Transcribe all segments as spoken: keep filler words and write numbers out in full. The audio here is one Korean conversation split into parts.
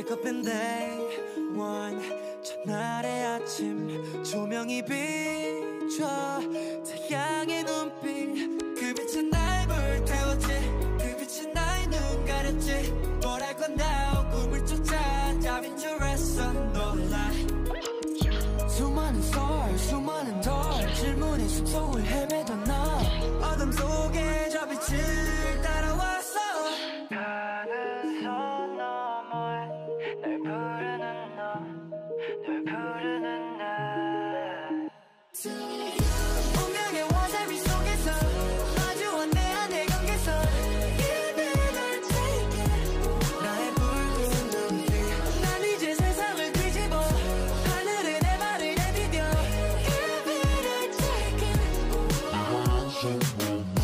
Wake up and day one 첫날의 아침 조명이 비춰 태양의 눈빛 그 빛은 날 불태웠지 그 빛은 나의 눈 가렸지 뭘 할 건가 꿈을 쫓아 잡인 줄 알았어 놀라 수많은 star 수많은 달 질문의 숲속을 헤매던 나 어둠 속에 저 빛을 따라왔어 가는 선 너머에 널 부르는 너 널 부르는 나 운명의 와사비 속에서 마주한 내 안의 경계선 Give it or take it 나의 붉은 눈빛 난 이제 세상을 뒤집어 하늘에 내 발을 내디뎌 Give it or take it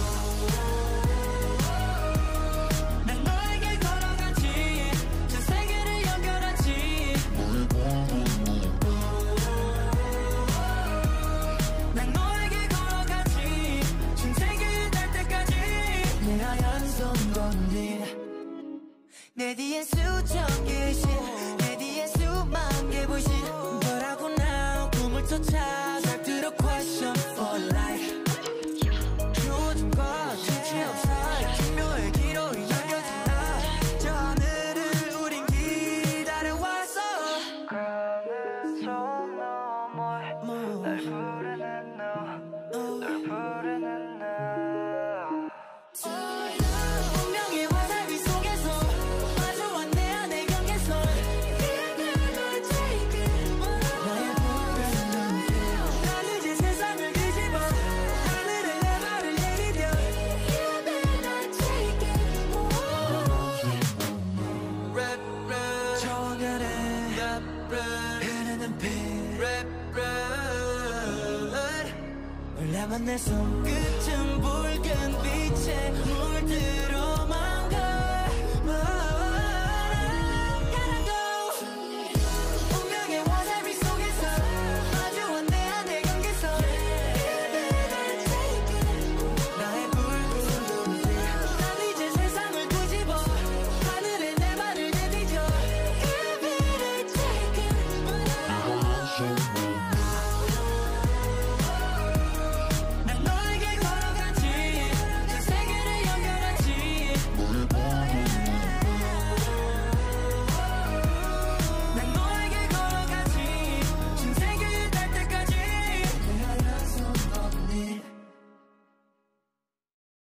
난 너에게 걸어가지 전 세계를 연결하지 난 너에게 걸어가지 전 세계에 닿을 때까지 내 하얀 손 건진 내 뒤엔 수천 개의 신내 뒤엔 수만 개 불신 But I go now 꿈을 쫓아 잘 들어 question for life 요즘과 주체 없어 기묘의 기로를 여겨진 나저 하늘을 우린 기다려왔어 가는 손 너머에 날 부르는 너널 부르는 나 운명의 와사비 속에서 마주한 내 안의 경계선 Give it or take it 나의 붉은 눈빛 난 이제 세상을 뒤집어 하늘에 내 발을 내디뎌 Give it or take it Rap rap 저하늘에 Rap rap 흐르는 빛 Rap rap 몰라만 내 손끝은 붉은 빛에 물들어